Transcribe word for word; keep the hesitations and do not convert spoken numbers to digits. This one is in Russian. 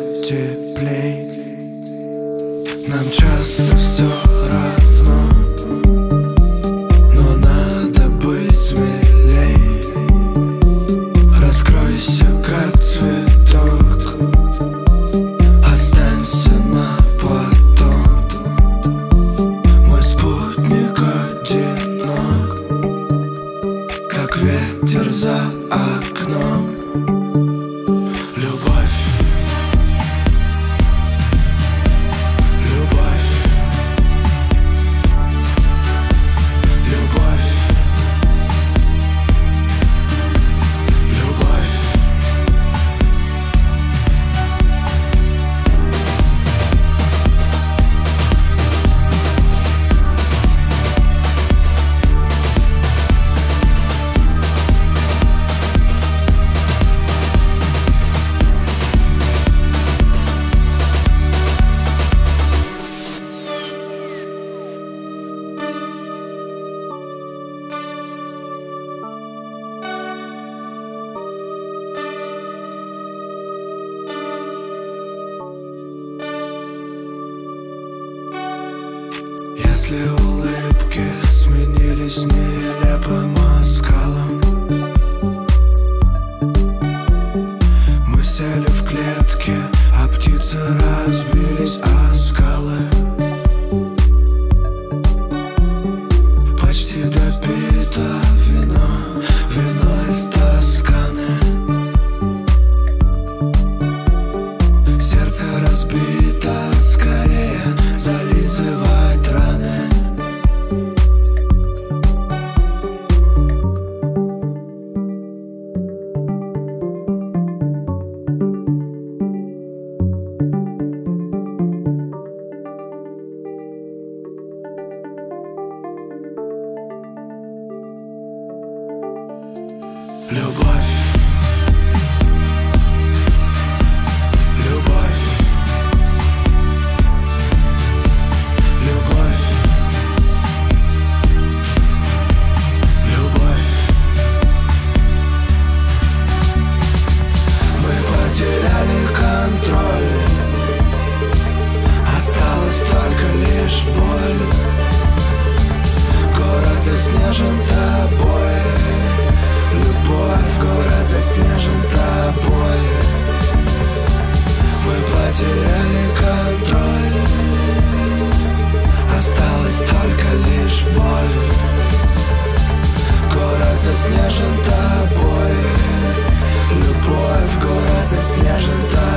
теплей. Нам часто все равно, но надо быть смелей. Раскройся, как цветок, останься на потом. Мой спутник одинок, как ветер за окном. Любовь, любовь, любовь, любовь. Если улыбки сменились нелепым оскалом, мы сели в клетке, а птицы разбились о скалы. Почти допито вино, вино из Тосканы. Сердце разбито, скорее зализывать раны. Любовь, любовь, любовь, любовь. Мы потеряли контроль, осталась только лишь боль. Город заснежен тобой, любовь, город заснежен тобой. Мы потеряли контроль, осталась только лишь боль. Город заснежен тобой, любовь, город заснежен тобой.